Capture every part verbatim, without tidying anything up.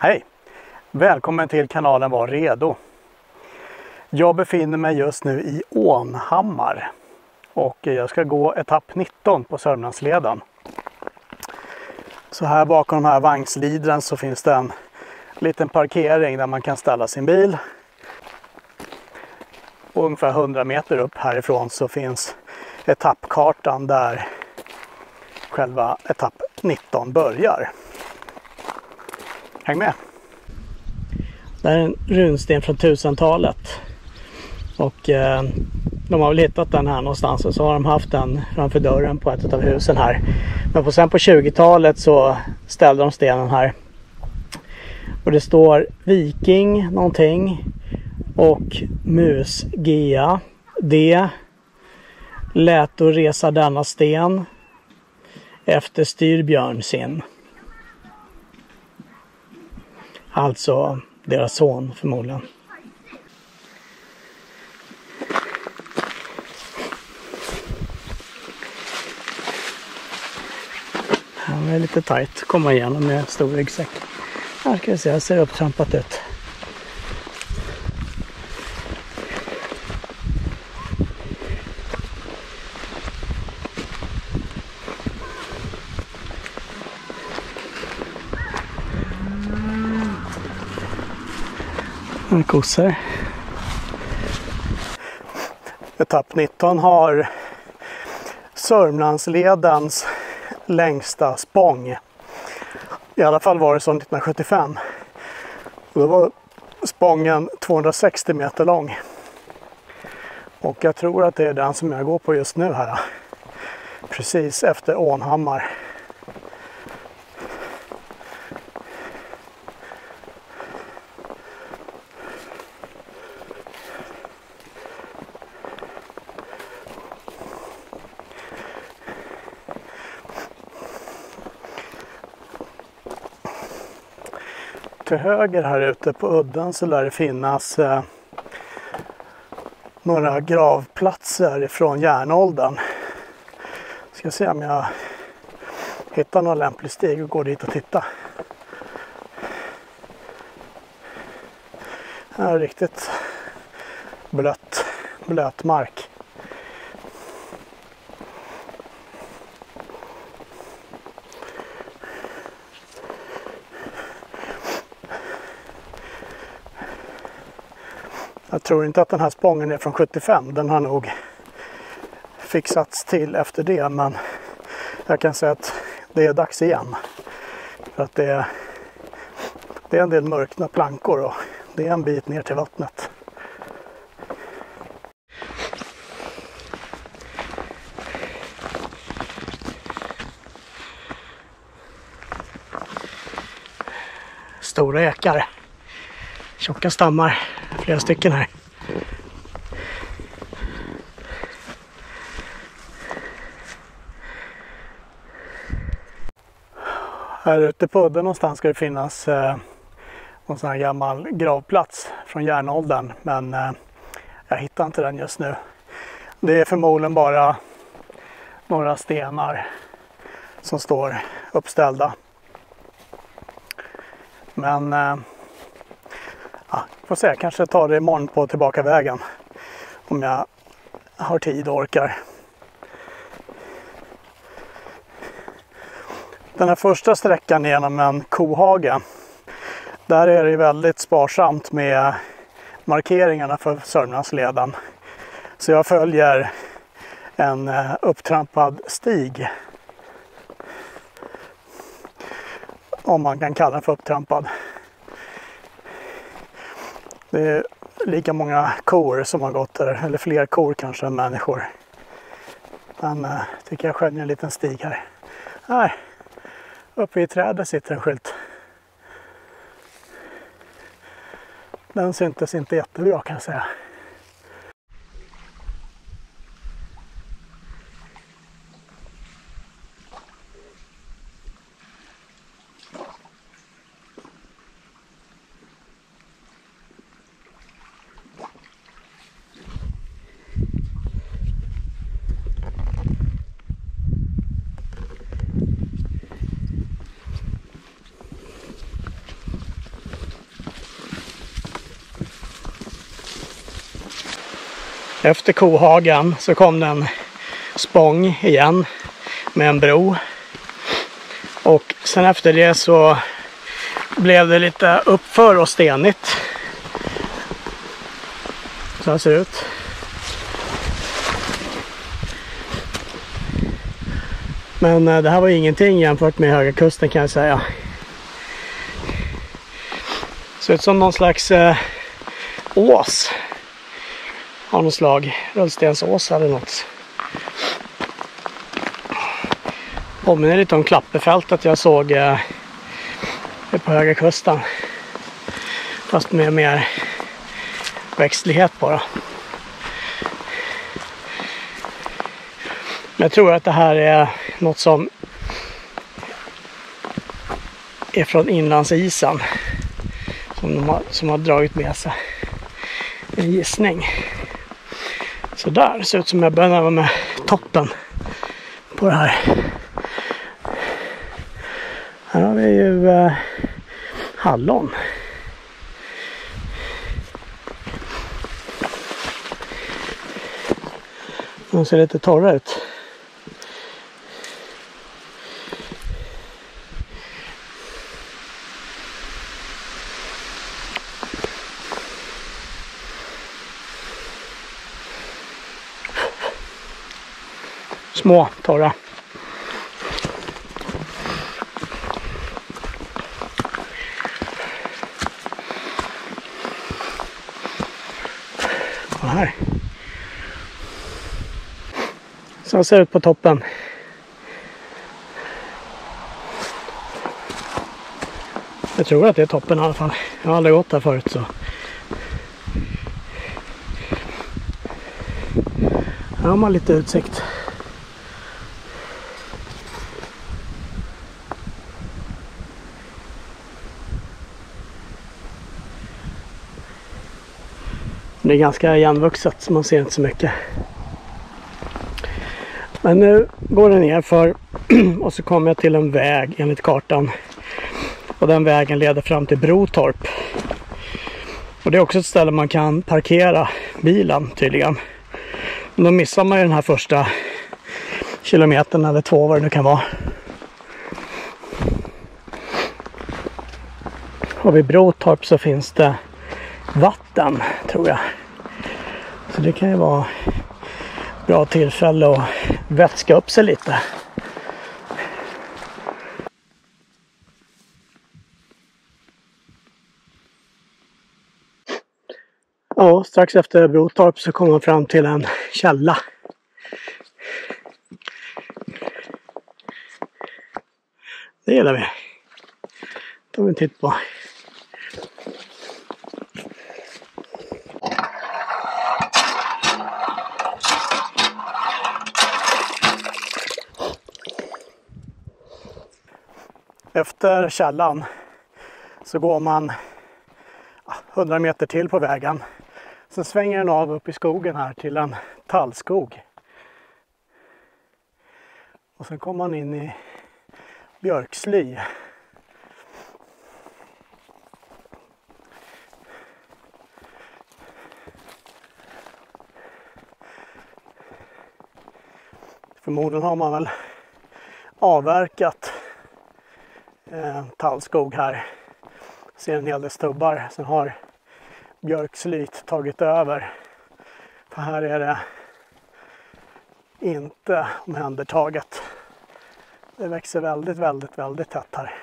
Hej! Välkommen till kanalen Var redo. Jag befinner mig just nu i Ånhammar och jag ska gå etapp nitton på Sörmlandsleden. Så här bakom de här vagnslidren så finns det en liten parkering där man kan ställa sin bil. Och ungefär hundra meter upp härifrån så finns etappkartan där själva etapp nitton börjar. Häng med! Det här är en runsten från tusentalet. Och eh, de har väl hittat den här någonstans och så har de haft den framför dörren på ett av husen här. Men på, sen på tjugotalet så ställde de stenen här. Och det står Viking någonting och mus Gea D lät att resa denna sten efter styrbjörn sin. Alltså deras son förmodligen. Det är lite tajt att komma igenom med stor ryggsäck. Här ska vi se, jag ser upptrampat ut. Kossor. Etapp nitton har Sörmlandsledens längsta spång. I alla fall var det så nittonhundrasjuttiofem. Och då var spången tvåhundrasextio meter lång. Och jag tror att det är den som jag går på just nu här. Precis efter Ånhammar. Till höger här ute på udden så lär det finnas eh, några gravplatser från järnåldern. Ska se om jag hittar någon lämplig stig och går dit och titta. Här är riktigt blött, blöt mark. Jag tror inte att den här spången är från sjuttiofem. Den har nog fixats till efter det. Men jag kan säga att det är dags igen. För att det är, det är en del mörkna plankor och det är en bit ner till vattnet. Stora ekar. Tjocka stammar. Flera stycken här. Här ute på udden någonstans ska det finnas eh, någon sån här gammal gravplats från järnåldern. Men eh, jag hittar inte den just nu. Det är förmodligen bara några stenar som står uppställda. Men eh, ja, får se, kanske tar det imorgon på tillbaka vägen. Om jag har tid och orkar. Den här första sträckan genom en kohage. Där är det väldigt sparsamt med markeringarna för Sörmlandsleden. Så jag följer en upptrampad stig. Om man kan kalla den för upptrampad. Det är lika många kor som har gått där, eller fler kor kanske än människor. Men jag tycker jag skönjer en liten stig här. Här, uppe i trädet sitter en skylt. Den syntes inte jättebra kan jag säga. Efter Kohagen så kom det en spång igen med en bro. Och sen efter det så blev det lite uppför och stenigt. Så här ser det ut. Men det här var ingenting jämfört med Höga Kusten kan jag säga. Ser ut som någon slags eh, ås. Av något slag. Rullstensås eller något. Påminner lite om Klappefältet jag såg eh, på Höga Kusten. Fast med mer växtlighet bara. Men jag tror att det här är något som är från inlandsisen. Som, de har, som har dragit med sig en gissning. Så där ser ut som jag börjar närma med toppen på det här. Här har vi ju eh, hallon. De ser lite torra ut. Små, torra. Och här. Så ser det ut på toppen. Jag tror att det är toppen i alla fall. Jag har aldrig gått där förut så. Här har man lite utsikt. Det är ganska igenvuxet så man ser inte så mycket. Men nu går det ner för och så kommer jag till en väg enligt kartan. Och den vägen leder fram till Brotorp. Och det är också ett ställe man kan parkera bilen tydligen. Men då missar man ju den här första kilometern eller två vad det nu kan vara. Och vid Brotorp så finns det vatten tror jag. Så det kan ju vara bra tillfälle att vätska upp sig lite. Ja, strax efter Brotorp så kommer man fram till en källa. Det gillar vi. Det tar vi en titt på. Efter källan så går man hundra meter till på vägen. Sen svänger den av upp i skogen här till en tallskog. Och sen kommer man in i björksly. Förmodligen har man väl avverkat eh, tallskog här. Ser en hel del stubbar. Sen har björkslyt tagit över. För här är det inte omhändertaget. Det växer väldigt, väldigt, väldigt tätt här.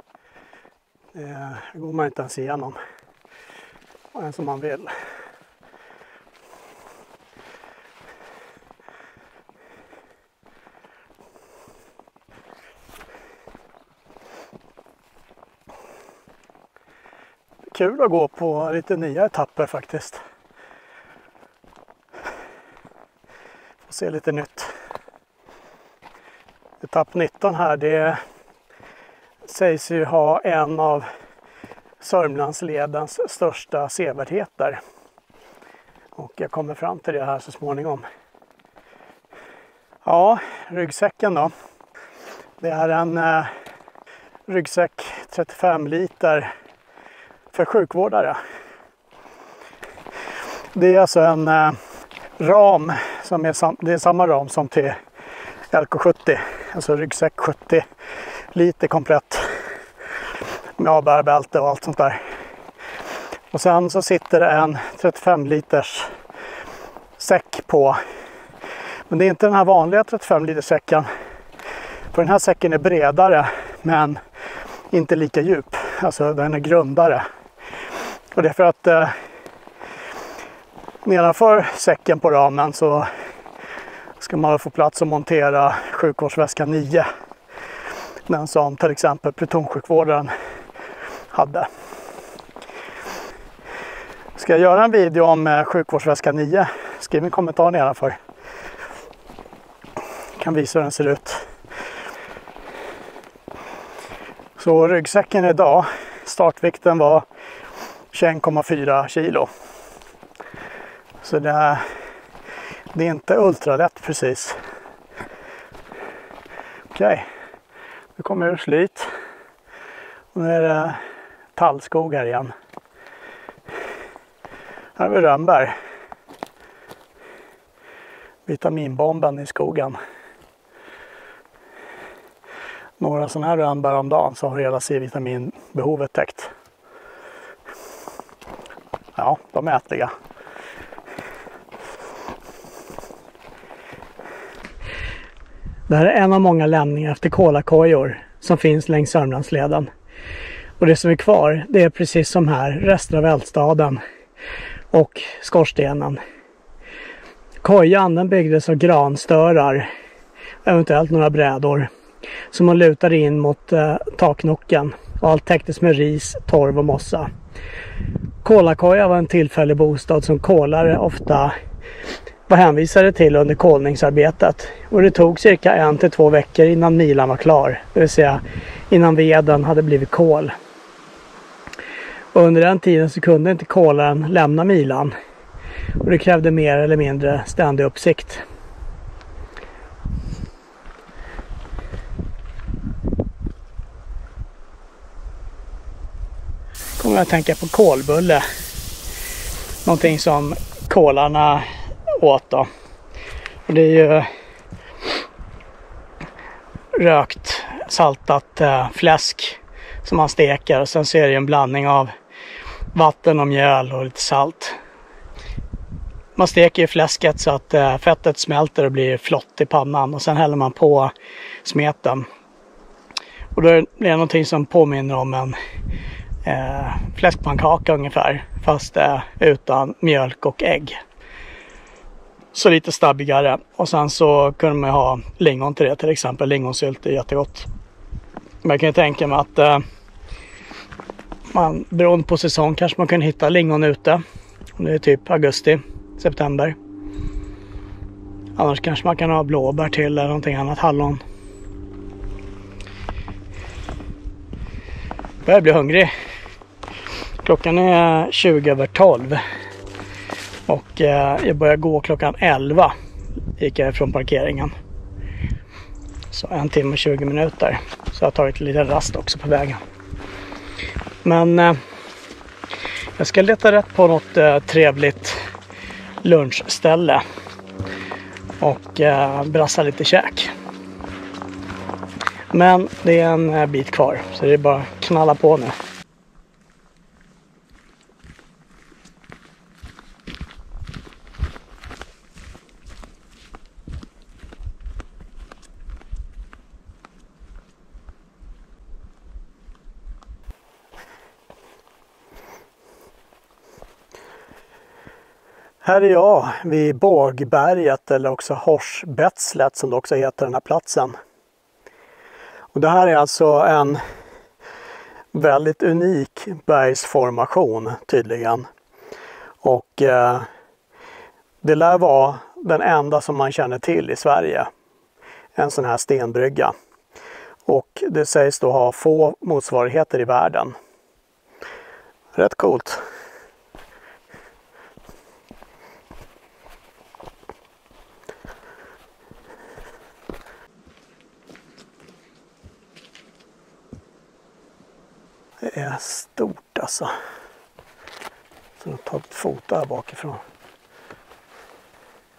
Det går man inte ens igenom. Och en som man vill. Kul att gå på lite nya etapper faktiskt. Får se lite nytt. Etapp nitton här, det sägs ju ha en av Sörmlandsledens största sevärdheter. Och jag kommer fram till det här så småningom. Ja, ryggsäcken då. Det är en eh, ryggsäck trettiofem liter för sjukvårdare. Det är alltså en eh, ram som är, sam det är samma ram som till L K sjuttio, alltså ryggsäck sjuttio liter komplett med avbärbälte och allt sånt där. Och sen så sitter det en trettiofem liters säck på. Men det är inte den här vanliga trettiofem liters säcken. För den här säcken är bredare men inte lika djup. Alltså den är grundare. Och det är för att eh, nedanför säcken på ramen så ska man få plats att montera sjukvårdsväska nio. Den som till exempel plutonsjukvårdaren hade. Ska jag göra en video om sjukvårdsväska nio? Skriv en kommentar nedanför. Jag kan visa hur den ser ut. Så ryggsäcken idag, startvikten var tjugoett komma fyra kilo. Så det är, det är inte ultralätt precis. Okej, nu kommer jag ur slit. Och nu är det tallskog här igen. Här har vi rönnbär. Vitaminbomben i skogen. Några sådana här rönnbär om dagen så har hela C-vitaminbehovet täckt. Ja, de är ätliga. Det här är en av många lämningar efter kolakojor som finns längs Sörmlandsleden. Och det som är kvar, det är precis som här, rester av eldstaden och skorstenen. Kojan den byggdes av granstörar, eventuellt några brädor, som man lutade in mot eh, taknocken och allt täcktes med ris, torv och mossa. Kolakoja var en tillfällig bostad som kolare ofta var hänvisade till under kolningsarbetet. Och det tog cirka en till två veckor innan milan var klar, det vill säga innan veden hade blivit kol. Och under den tiden så kunde inte kolaren lämna milan. Och det krävde mer eller mindre ständig uppsikt. Kommer jag att tänka på kolbulle. Någonting som kolarna åt då. Och det är ju rökt saltat äh, fläsk som man steker. Och sen så är det en blandning av vatten och mjöl och lite salt. Man steker ju fläsket så att äh, fettet smälter och blir flott i pannan. Och sen häller man på smeten. Och då är det någonting som påminner om en äh, fläskpannkaka ungefär. Fast äh, utan mjölk och ägg. Så lite stabbigare. Och sen så kunde man ha lingon till det, till exempel. Lingonsylt är jättegott. Men jag kan ju tänka mig att eh, man, beroende på säsong kanske man kan hitta lingon ute. Det är typ augusti, september. Annars kanske man kan ha blåbär till eller någonting annat, hallon. Jag börjar bli hungrig. Klockan är tjugo över tolv. Och eh, jag börjar gå klockan elva. Gick jag från parkeringen. Så en timme och tjugo minuter. Så jag har tagit lite rast också på vägen. Men eh, jag ska leta rätt på något eh, trevligt lunchställe. Och eh, brassa lite käk. Men det är en eh, bit kvar. Så det är bara att knalla på nu. Här är jag vid Bågberget, eller också Horsbetslet som det också heter den här platsen. Och det här är alltså en väldigt unik bergsformation tydligen. Och eh, det lär vara den enda som man känner till i Sverige. En sån här stenbrygga. Och det sägs då ha få motsvarigheter i världen. Rätt coolt. Det är stort alltså. Så jag har tagit foto här bakifrån.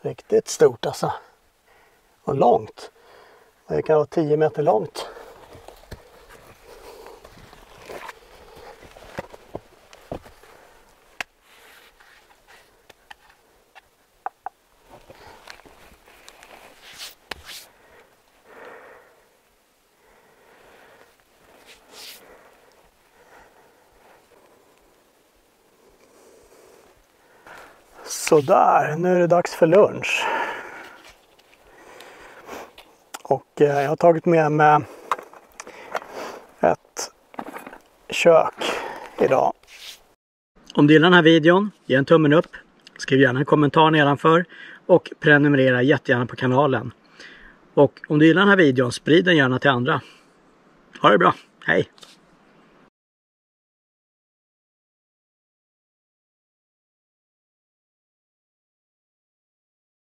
Riktigt stort alltså. Och långt. Det kan vara tio meter långt. Sådär, nu är det dags för lunch. Och eh, jag har tagit med mig ett kök idag. Om du gillar den här videon, ge en tummen upp. Skriv gärna en kommentar nedanför. Och prenumerera jättegärna på kanalen. Och om du gillar den här videon, sprid den gärna till andra. Ha det bra, hej!